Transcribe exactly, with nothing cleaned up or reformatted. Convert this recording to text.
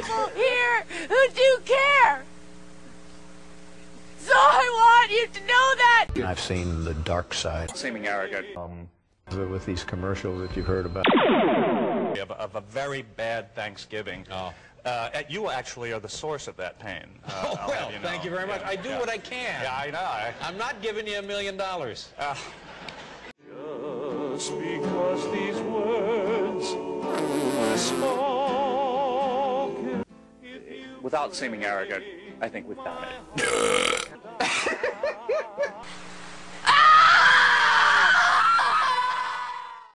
people here who do care. So I want you to know that. I've seen the dark side. Seeming arrogant. Um, with these commercials that you've heard about. Of a, of a very bad Thanksgiving. Oh. Uh, you actually are the source of that pain. Uh, oh, well, you know. thank you very much. Yeah, I do yeah. what I can. Yeah, I know. I... I'm not giving you a million dollars. Uh, Just because these words are spoken. Without seeming arrogant, I think we've done it.